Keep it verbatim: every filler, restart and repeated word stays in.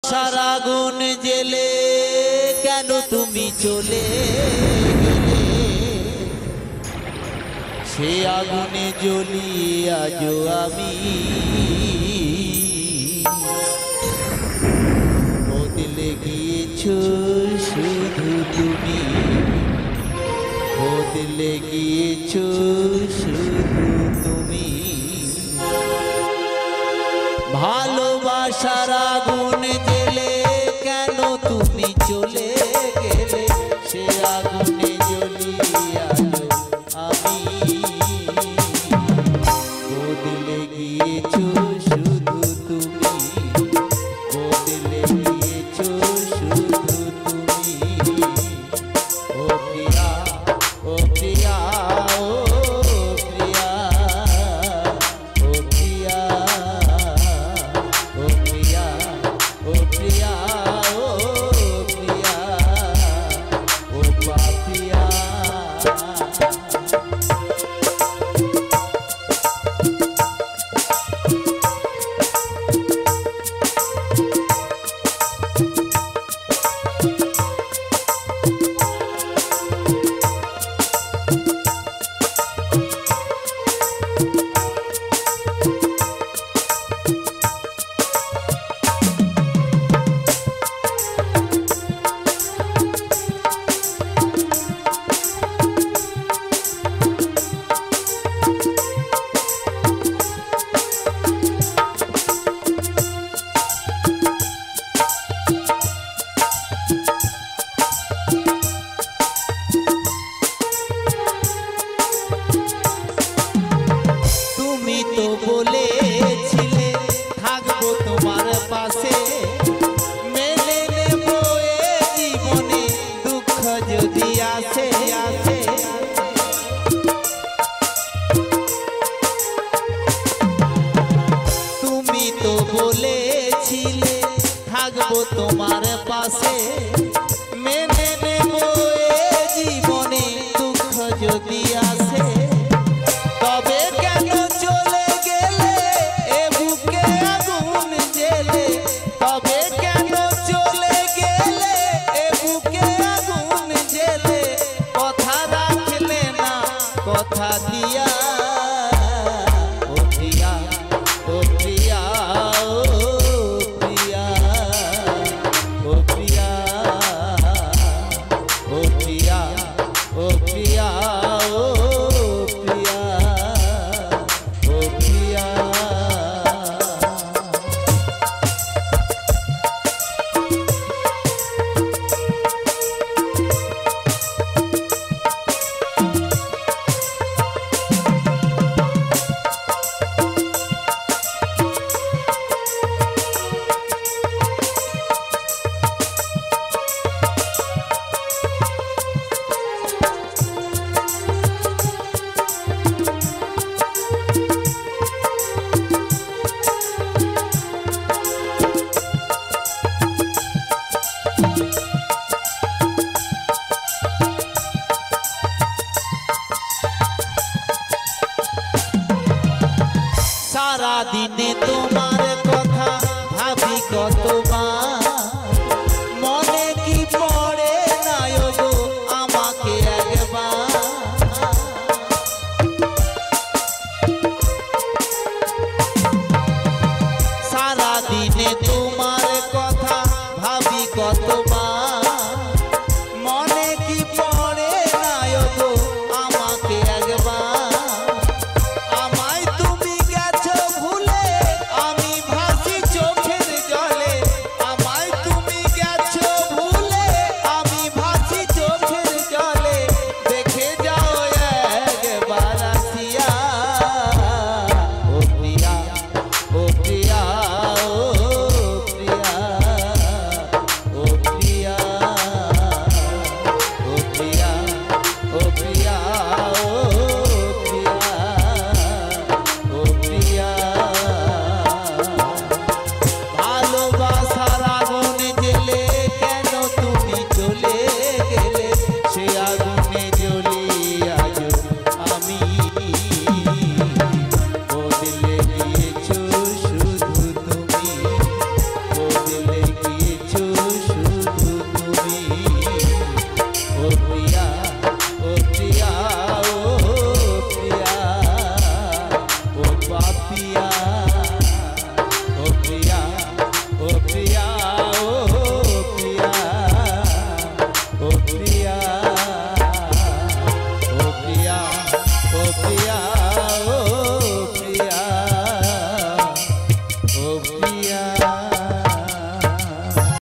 ভালোবাসার আগুন জেলে কেন তুমি চলে গেলে সে আগুনে জ্বলিয়ে আজও আমি বদলে গিয়েছো শুধু তুমি বদলে গিয়েছো শুধু তুমি ভালোবাসার আগুন জেলে কেন তুমি চলে গেলে সে আগুনে জ্বলিয়ে আজও আমি বদলে গিয়েছো শুধু তুমি বদলে গিয়েছো শুধু তুমি ও প্রিয়া ও প্রিয়া ও প্রিয়া ও প্রিয়া ও প্রিয়া ও প্রিয়া ও প্রিয়া ও পাপিয়া तो বলেছিলে থাকবো তোমার পাশে মেনে নেব এই জীবনে দুঃখ যদি আসে আসে তুমি তো বলেছিলে থাকবো তোমার পাশে মেনে নেব এই জীবনে দুঃখ যদি আসে তবে কেন চলে গেলে এ বুকে আগুন জেলে তবে কেন চলে গেলে এ বুকে আগুন জেলে কথা রাখলে না কথা দিয়া ও প্রিয়া ও প্রিয়া ও প্রিয়া ও প্রিয়া प्रिया